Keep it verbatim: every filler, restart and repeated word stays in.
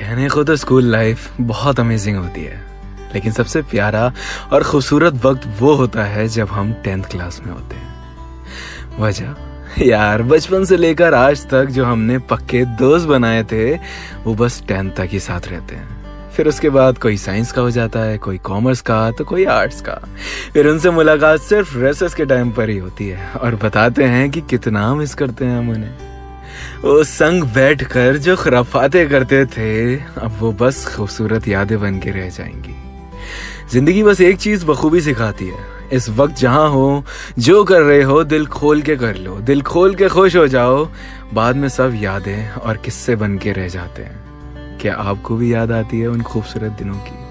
कहने को तो स्कूल लाइफ बहुत अमेजिंग होती है, लेकिन सबसे प्यारा और खूबसूरत वक्त वो होता है जब हम टेंथ क्लास में होते हैं। वजह यार, बचपन से लेकर आज तक जो हमने पक्के दोस्त बनाए थे वो बस टेंथ तक ही साथ रहते हैं। फिर उसके बाद कोई साइंस का हो जाता है, कोई कॉमर्स का, तो कोई आर्ट्स का। फिर उनसे मुलाकात सिर्फ रेसेस के टाइम पर ही होती है और बताते हैं कि कितना मिस करते हैं हम उन्हें। वो संग बैठकर जो खुराफाते करते थे, अब वो बस खूबसूरत यादें बन के रह जाएंगी। जिंदगी बस एक चीज बखूबी सिखाती है, इस वक्त जहां हो, जो कर रहे हो, दिल खोल के कर लो, दिल खोल के खुश हो जाओ। बाद में सब यादें और किस्से बन के रह जाते हैं। क्या आपको भी याद आती है उन खूबसूरत दिनों की?